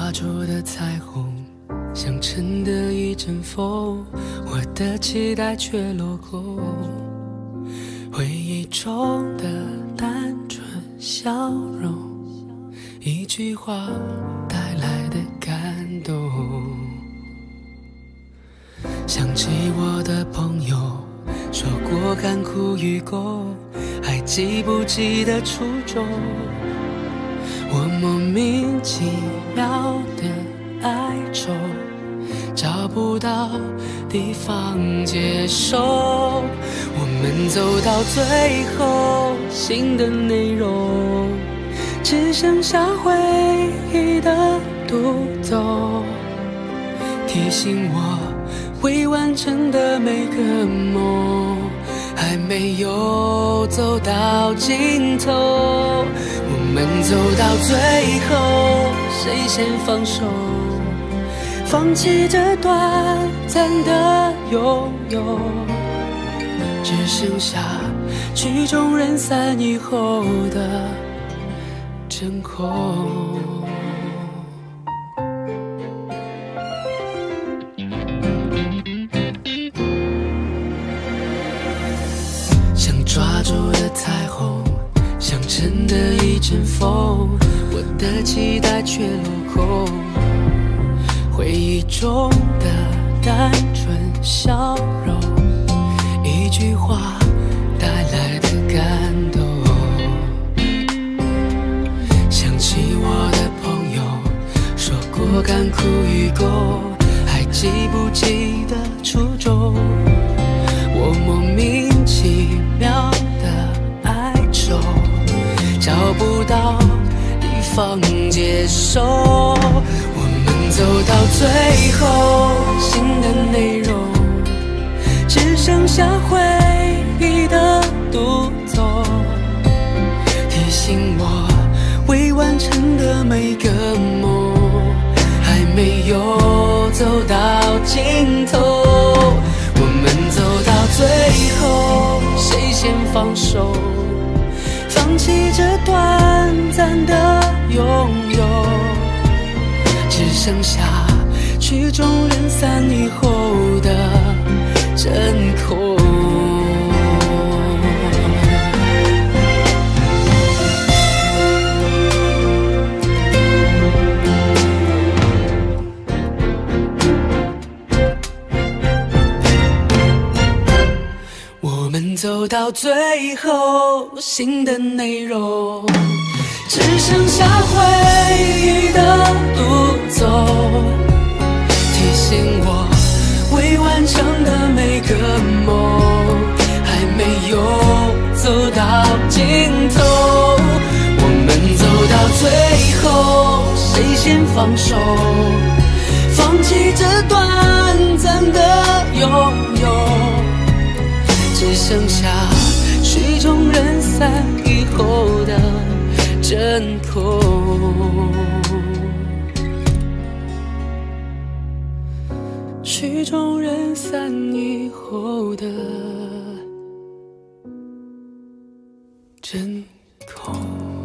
抓住的彩虹，像乘的一阵风，我的期待却落空。回忆中的单纯笑容，一句话带来的感动。想起我的朋友说过甘苦与共，还记不记得初衷？我莫名其妙的哀愁，找不到地方接受。我们走到最后，新的内容只剩下回忆的独奏，提醒我未完成的每个梦还没有走到尽头。我们走到最后，谁先放手？放弃这短暂的拥有，只剩下曲终人散以后的真空。想抓住的彩虹，像乘的一阵风，我的期待却落空。回忆中的单纯笑容，一句话带来的感动。想起我的朋友说过甘苦与共，还记不记得初衷？我莫名其妙的哀愁，找不到地方接受。我们走到最后，新的内容只剩下回忆的独奏，提醒我未完成的每个梦还没有走到尽头。我们走到最后，谁先放手？放弃这短暂的拥有，只剩下曲终人散以后的真空。我们走到最后，新的内容只剩下回忆的独奏，提醒我未完成的每个梦还没有走到尽头。我们走到最后，谁先放手？放弃这短暂的拥有，只剩下曲终人散以后的真空。曲终人散以后的真空。